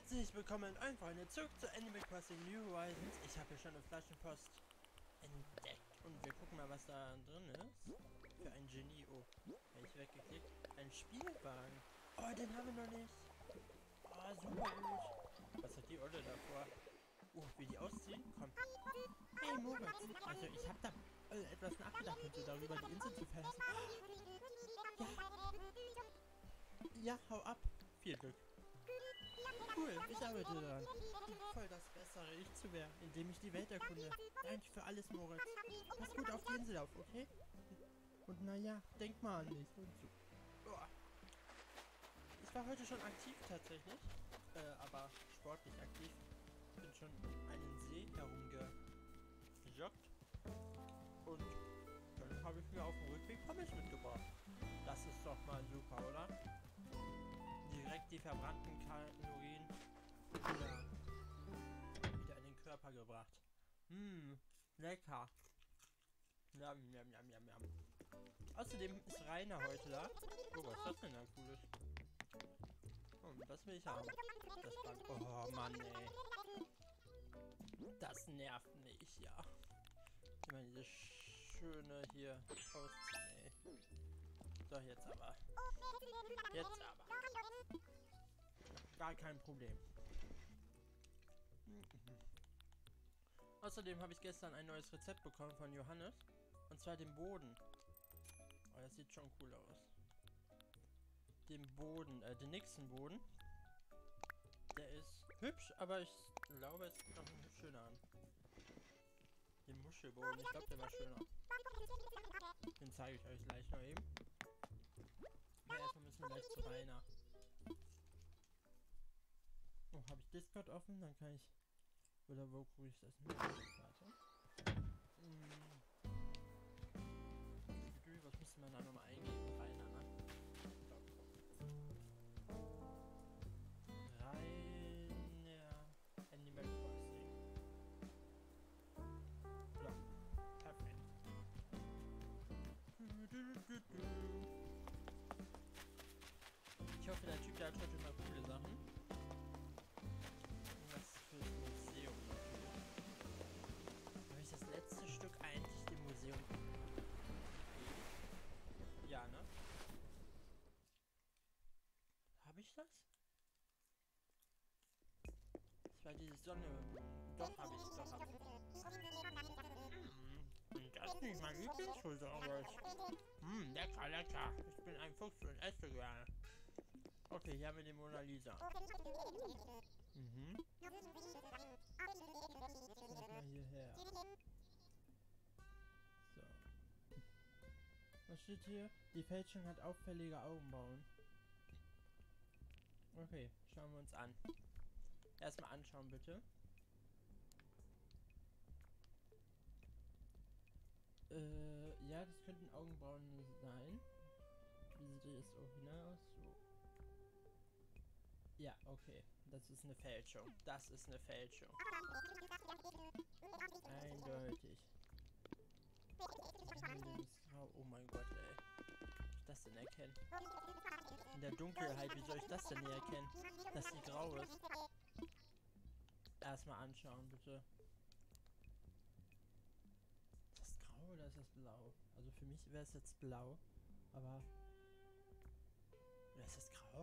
Herzlich willkommen, Freunde, zurück zu Animal Crossing New Horizons. Ich habe hier schon eine Flaschenpost entdeckt und wir gucken mal, was da drin ist. Für ein Genie. Oh, habe ich weggeklickt. Ein Spielwagen. Oh, den haben wir noch nicht. Oh, super gut. Was hat die Olle davor? Oh, wie die ausziehen? Komm. Hey, Moritz. Also, ich habe da etwas nachgedacht, und so darüber die Insel zu verlassen. Ja, hau ab. Viel Glück. Cool, ich arbeite daran. Voll das bessere Ich zu werden, indem ich die Welt erkunde. Danke für alles, Moritz. Pass gut auf die Insel auf, okay? Und naja, denk mal an mich und so. Oh. Ich war heute schon aktiv tatsächlich, aber sportlich aktiv. Bin schon einen See herumgejoggt und dann habe ich mir auf dem Rückweg Pommes mitgebracht. Das ist doch mal super, oder? Direkt die verbrannten Kalorien wieder in den Körper gebracht. Lecker. Yum, yum, yum, yum, yum. Außerdem ist Rainer heute da. Oh, was ist das denn da Cooles? Oh, das will ich haben. Das Band. Oh Mann, ey. Das nervt mich, ja. Immer diese schöne hier ausziehen, ey. So, jetzt aber. Jetzt aber. Gar kein Problem. Außerdem habe ich gestern ein neues Rezept bekommen von Johannes. Und zwar den Boden. Oh, das sieht schon cool aus. Den Boden, den nächsten Boden. Der ist hübsch, aber ich glaube, es sieht noch schöner an. Den Muschelboden, ich glaube, der war schöner. Den zeige ich euch gleich noch eben. Aber erstmal müssen wir gleich zu Rainer. Oh, habe ich Discord offen? Dann kann ich... Oder wo gucke ich das nicht? Warte. Was müssen wir da nochmal eingeben? Rainer, ne? Rainer Animal Crossing. Ja, perfekt. Ich hoffe, der Typ, der hat heute mal coole Sachen. Was für das Museum natürlich. Habe ich das letzte Stück eigentlich dem Museum? Ja, ne? Habe ich das? Das war die Sonne. Doch, habe ich. Doch, habe ich. Das ist nicht mein Lieblingsfutter, aber lecker, lecker. Ich bin ein Fuchs und esse gerne. Okay, hier haben wir die Mona Lisa. Mal hierher. So. Was steht hier? Die Fälschung hat auffällige Augenbrauen. Okay, schauen wir uns an. Erstmal anschauen, bitte. Ja, das könnten Augenbrauen sein. Wie sieht das Original aus? So. Ja, okay. Das ist eine Fälschung. Das ist eine Fälschung. Eindeutig. Oh mein Gott, ey. Wie soll ich das denn erkennen? In der Dunkelheit, wie soll ich das denn hier erkennen? Dass sie grau ist. Erstmal anschauen, bitte. Ist das grau oder ist das blau? Also für mich wäre es jetzt blau. Aber... Oder ist das grau?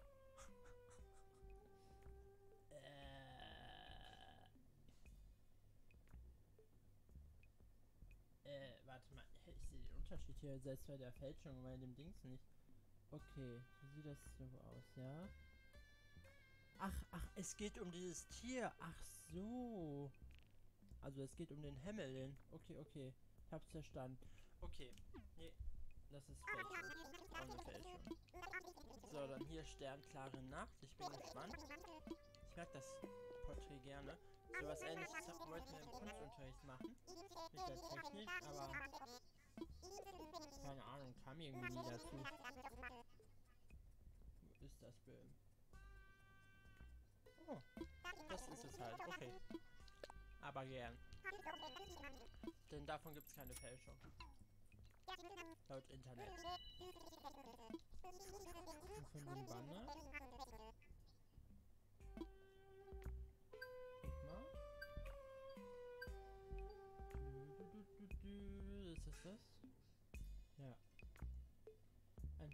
Warte mal. Ich sehe den Unterschied hier selbst bei der Fälschung und bei dem Dings nicht. Okay, so sieht das so aus, ja? Ach, es geht um dieses Tier. Ach so. Also es geht um den Hämmerlin. Okay, okay. Ich hab's verstanden. Okay. Nee, das ist Fälschung. Ohne Fälschung. So, dann hier Sternklare Nacht. Ich bin gespannt. Ich mag das Porträt gerne. So was Ähnliches wollten wir im Kunstunterricht machen. Mit der Technik, aber... Keine Ahnung, kam irgendwie nie dazu. Wo ist das Bild? Oh, das ist es halt. Okay. Aber gern. Denn davon gibt es keine Fälschung. Laut Internet. Und von dem Banner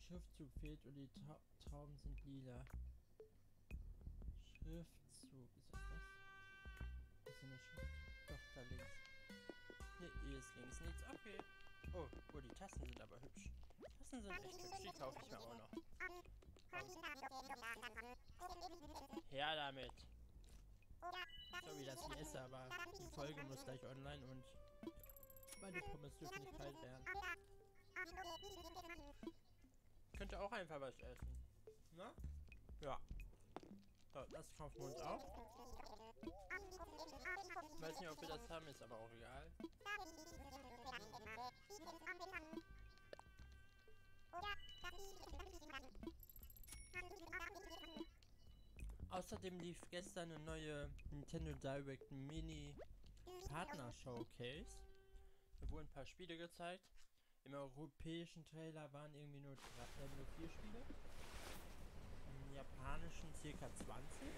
Schriftzug fehlt und die Trauben sind lila. Schriftzug, ist das das? Ist hier eine Schrift? Doch, da links. Ne, hier ist links nichts. Okay. Oh, die Tassen sind aber hübsch. Tassen sind echt hübsch, die kaufe ich mir auch noch. Her damit. Sorry, dass ich esse, aber die Folge muss gleich online und meine Pommes dürfen nicht kalt werden. Könnte auch einfach was essen. Na? Ja. So, das kaufen wir uns auch. Weiß nicht, ob wir das haben, ist aber auch egal. Außerdem lief gestern eine neue Nintendo Direct Mini Partner Showcase. Da wurden ein paar Spiele gezeigt. Im europäischen Trailer waren irgendwie nur 4 Spiele. Im japanischen ca. 20.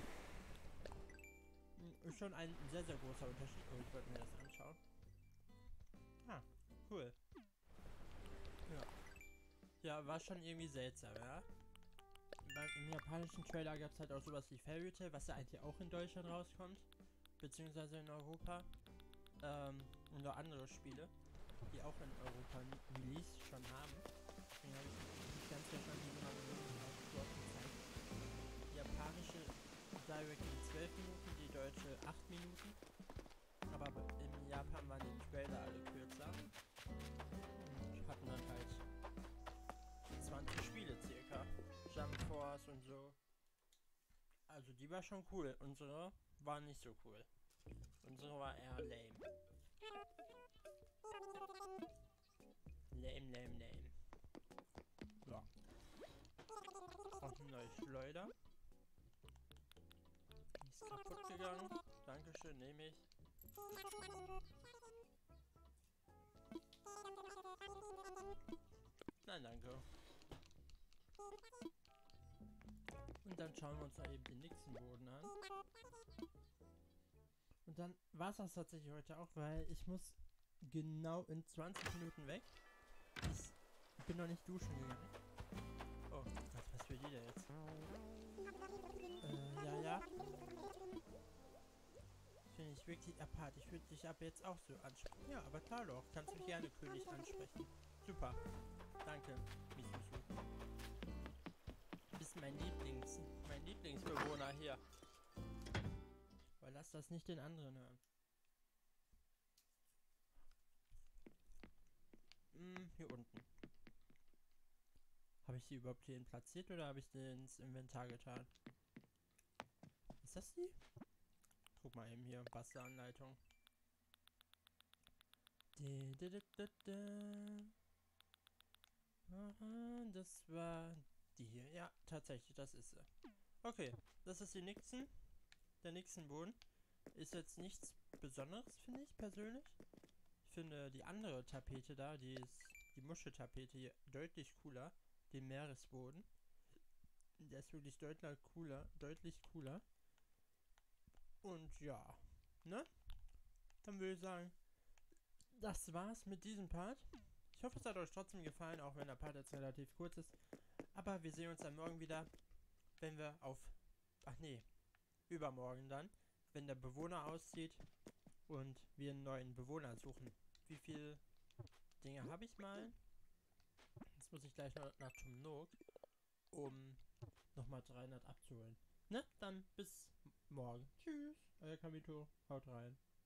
Ist schon ein sehr, sehr großer Unterschied. Oh, ich wollte mir das anschauen. Ah, cool. Ja. Ja, war schon irgendwie seltsam, ja. Im japanischen Trailer gab es halt auch sowas wie Fairy Tail, was ja eigentlich auch in Deutschland rauskommt. Beziehungsweise in Europa. Und noch andere Spiele, die auch in Europa Release schon haben. Deswegen habe ich nicht ganz verstanden, wie man dort gezeigt. Die japanische Direct in 12 Minuten, die deutsche 8 Minuten. Aber in Japan waren die Trailer alle kürzer. Und hatten dann halt 20 Spiele circa. Jump Force und so. Also die war schon cool. Unsere war nicht so cool. Unsere war eher lame. Lame. Ja. Auch ein neues Schleuder. Ist kaputt gegangen. Dankeschön, nehme ich. Nein, danke. Und dann schauen wir uns mal eben den nächsten Boden an. Und dann war es das tatsächlich heute auch, weil ich muss genau in 20 Minuten weg. Ich bin noch nicht duschen gegangen. Oh Gott, was will die da jetzt? Ja. Finde ich wirklich apart. Ich würde dich ab jetzt auch so ansprechen. Ja, aber klar doch. Kannst mich gerne König ansprechen. Super. Danke, Misusu. Du bist mein Lieblingsbewohner hier. Aber lass das nicht den anderen hören. Hier unten. Habe ich die überhaupt hierhin platziert oder habe ich die ins Inventar getan? Ist das die? Guck mal eben hier, Bastelanleitung. Das war die hier. Ja, tatsächlich, das ist sie. Okay, das ist die Nixon. Der Nixon-Boden. Ist jetzt nichts Besonderes, finde ich persönlich. Ich finde die andere Tapete da, die Muscheltapete hier, deutlich cooler. Den Meeresboden. Der ist wirklich deutlich cooler. Und ja, ne? Dann würde ich sagen, das war's mit diesem Part. Ich hoffe, es hat euch trotzdem gefallen, auch wenn der Part jetzt relativ kurz ist. Aber wir sehen uns dann morgen wieder, wenn wir übermorgen dann, wenn der Bewohner auszieht und wir einen neuen Bewohner suchen. Wie viele Dinge habe ich mal? Jetzt muss ich gleich noch nach Tumnok, um nochmal 300 abzuholen. Ne? Dann bis morgen. Tschüss, euer Kamito. Haut rein.